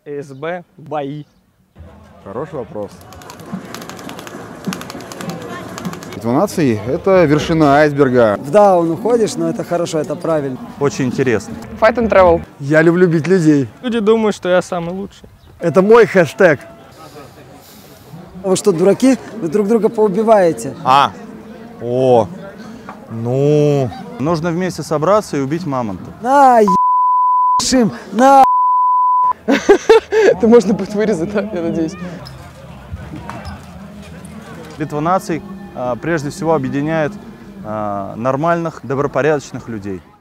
СБ, бои. Хороший вопрос. Битва наций – это вершина айсберга. В даун уходишь, но это хорошо, это правильно. Очень интересно. Fight and travel. Я люблю бить людей. Люди думают, что я самый лучший. Это мой хэштег. Вы что, дураки? Вы друг друга поубиваете. Ну, нужно вместе собраться и убить мамонта. На, ебашим, на. Это можно будет вырезать, да? Я надеюсь. Битва наций прежде всего объединяет нормальных, добропорядочных людей.